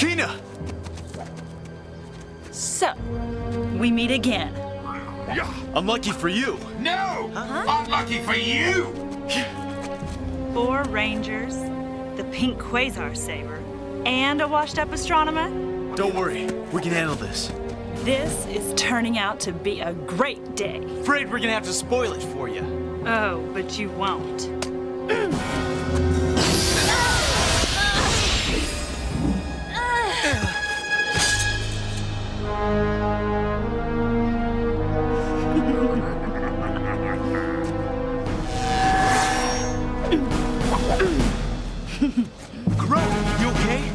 Trakeena! So, we meet again. Yeah, unlucky for you. No! Unlucky for you! 4 Rangers, the Pink Quasar Saber, and a washed-up astronomer? Don't worry, we can handle this. This is turning out to be a great day. Afraid we're gonna have to spoil it for you. Oh, but you won't. Karone, you okay?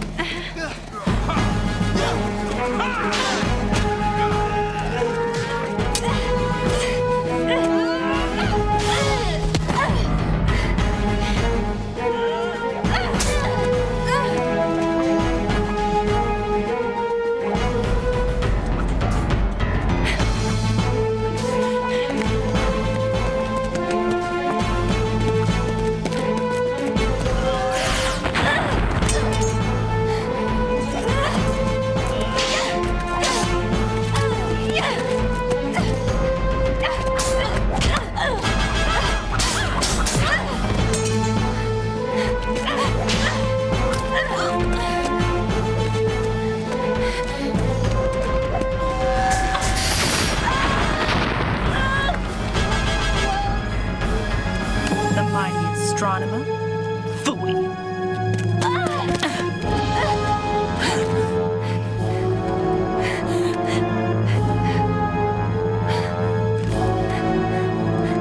Astronomer? Phooey.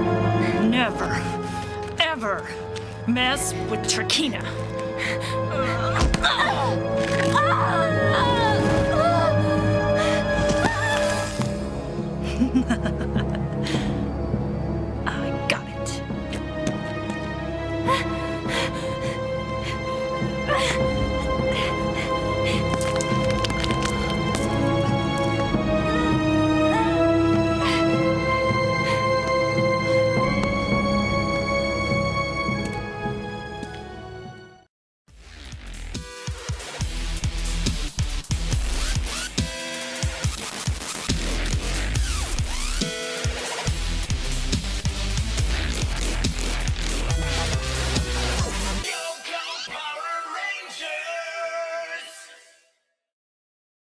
Never, ever mess with Trakeena.